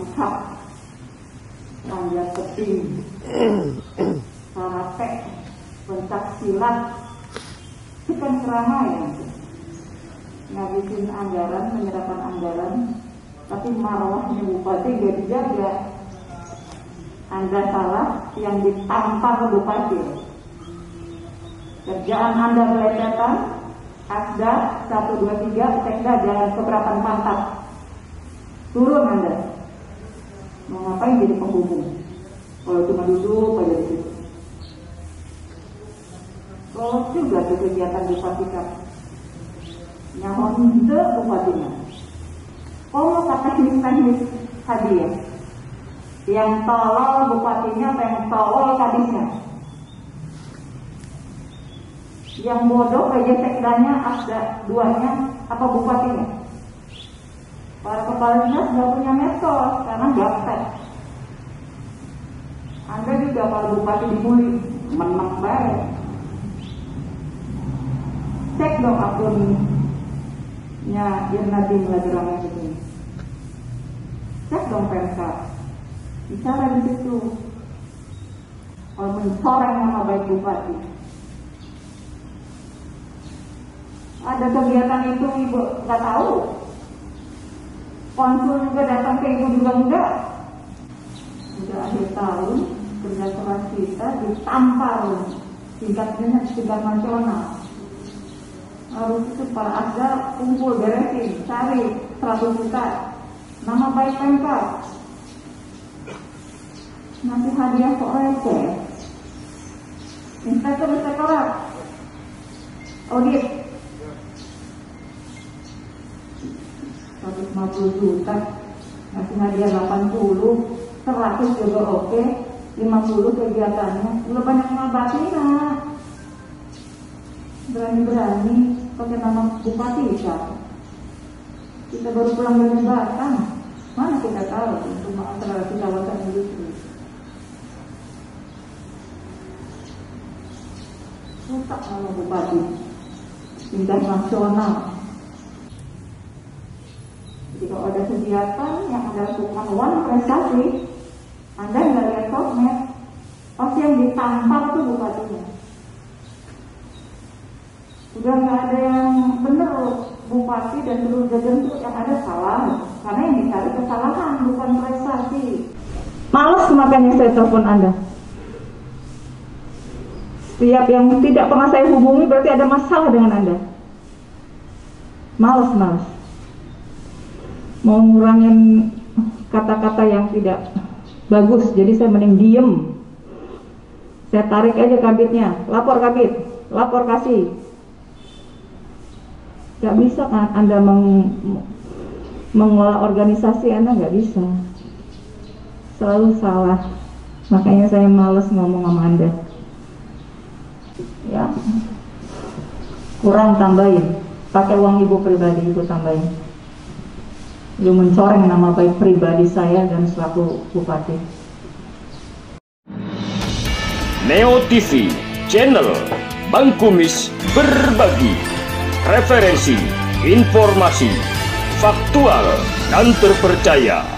mantap, panjat tebing, karate, pencak silat, itu kan keramaian. Ngabisin anggaran, menyerahkan anggaran, tapi marwahnya bupati gak dijaga. Anda salah, yang ditampar bupati. Kerjaan Anda meledakan, Asda 1, 2, 3, Sekda jalan keberatan mantap. Turun Anda. Mau ngapain jadi penghubung? Kalau cuma duduk aja di situ. Kalau juga tuh kegiatan bupati kan. Nyahon de bupatinya. Kalau kata teknis hadiah. Yang tolol bupatinya, yang tolol kadisnya. Yang bodoh PJ Sekdanya, Asda 2-nya, apa bupatinya? Para kepala dinas nggak punya metode karena gaptek. Anda juga kalau bupati dibully, menang baik. Cek dong akunnya Irnadim lagi ramai di sini. Cek dong Pemkab. Bicara di situ. Kalau mencoreng nama baik bupati. Ada kegiatan itu ibu nggak tahu. Konsul juga datang ke ibu juga enggak. Sudah akhir tahun kerja keras kita ditampar tingkatnya tingkat nasional. Harus itu para Asda kumpul beresin, cari 100 juta. Nama baik Pemkab. Nanti hadiah kok receh. Inspektur Inspektorat audit 150 juta, ngasih hadiah 80, 100 juga oke, 50 kegiatannya, udah banyak ngabati lah. Berani-berani pakai nama bupati bisa. Kita baru pulang dari Batam, mana kita tahu untuk mengaksesasi kawasan industri. Rusak nama bupati tingkat nasional. Jadi kalau ada kegiatan yang Anda lakukan one prestasi, Anda nggak lihat sosmed, pasti yang ditampar tuh bupatinya. Udah nggak ada yang bener bupati dan seluruh jajaran itu yang ada salah, karena yang dicari kesalahan bukan prestasi. Males makanya saya telepon Anda. Setiap yang tidak pernah saya hubungi berarti ada masalah dengan Anda. Males. Mau ngurangin kata-kata yang tidak bagus, jadi saya mending diem. Saya tarik aja kabitnya, lapor kabit, lapor kasih. Gak bisa kan Anda mengelola organisasi, Anda gak bisa. Selalu salah. Makanya saya males ngomong sama Anda. Ya, kurang tambahin. Pakai uang ibu pribadi, ibu tambahin. Lu mencoreng nama baik pribadi saya dan selaku bupati. Neo TV, channel Bang Kumis berbagi referensi, informasi, faktual dan terpercaya.